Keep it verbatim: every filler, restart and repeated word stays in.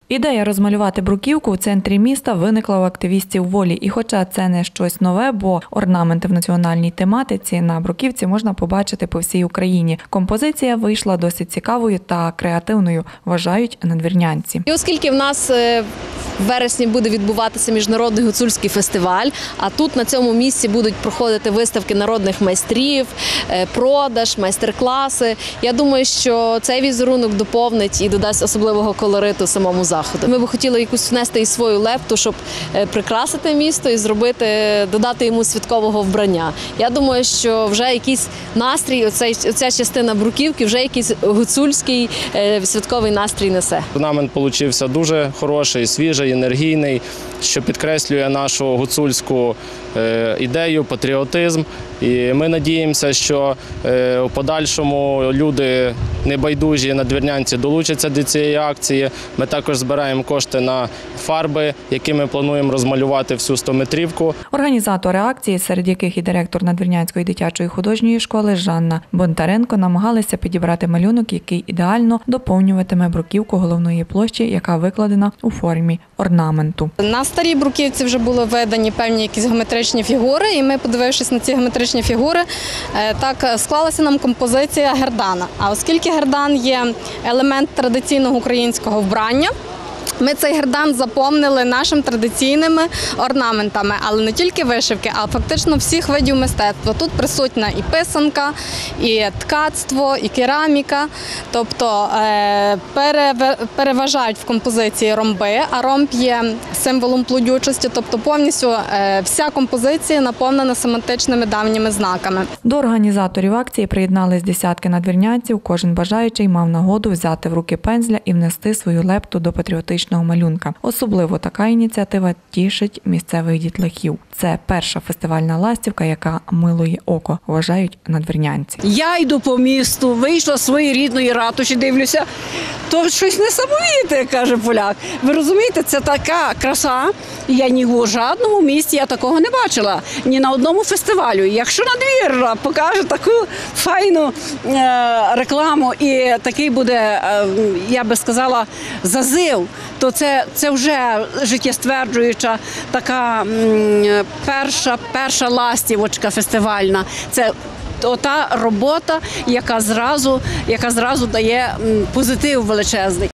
Ідея розмалювати бруківку у центрі міста виникла у активістів «Волі». І хоча це не щось нове, бо орнаменти в національній тематиці на бруківці можна побачити по всій Україні. Композиція вийшла досить цікавою та креативною, вважають надвірнянці. І оскільки в нас в вересні буде відбуватися міжнародний гуцульський фестиваль, а тут на цьому місці будуть проходити виставки народних майстрів, продаж, майстер-класи. Я думаю, що цей візерунок доповнить і додасть особливого колориту самому заходу. Ми б хотіли якусь внести і свою лепту, щоб прикрасити місто і зробити, додати йому святкового вбрання. Я думаю, що вже якийсь настрій, оцей, оця частина бруківки, вже якийсь гуцульський святковий настрій несе. Орнамент получився дуже хороший, свіжий, енергійний, що підкреслює нашу гуцульську ідею, патріотизм. І ми надіємося, що у подальшому люди небайдужі надвірнянці долучаться до цієї акції. Ми також збираємо кошти на фарби, якими плануємо розмалювати всю стометрівку. Організатори акції, серед яких і директор Надвірнянської дитячої художньої школи Жанна Бондаренко, намагалися підібрати малюнок, який ідеально доповнюватиме бруківку головної площі, яка викладена у формі орнаменту. На старій бруківці вже були введені певні якісь геометричні фігури, і ми, подивившись на ці геометричні фігури, так склалася нам композиція гердана. А оскільки гердан є елемент традиційного українського вбрання, ми цей гердан заповнили нашими традиційними орнаментами, але не тільки вишивки, а фактично всіх видів мистецтва. Тут присутня і писанка, і ткацтво, і кераміка. Тобто переважають в композиції ромби, а ромб є символом плодючості, тобто повністю вся композиція наповнена семантичними давніми знаками. До організаторів акції приєднались десятки надвірнянців, кожен бажаючий мав нагоду взяти в руки пензля і внести свою лепту до патріотичного малюнка. Особливо така ініціатива тішить місцевих дітлахів. Це перша фестивальна ластівка, яка милує око, вважають надвірнянці. Я йду по місту, вийшла з своєї рідної ратуші, дивлюся, то щось несамовите, каже поляк. Ви розумієте, це така краса, я ні в жодному місті я такого не бачила, ні на одному фестивалю. Якщо Надвірна покаже таку файну е, рекламу і такий буде, е, я би сказала, зазив, то це, це вже життєстверджуюча така м, перша, перша ластівочка фестивальна. Це та робота, яка зразу, яка зразу дає позитив величезний.